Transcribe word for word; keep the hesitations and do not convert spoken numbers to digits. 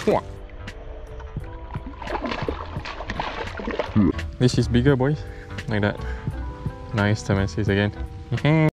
This is bigger, boys. Like that. Nice to message again.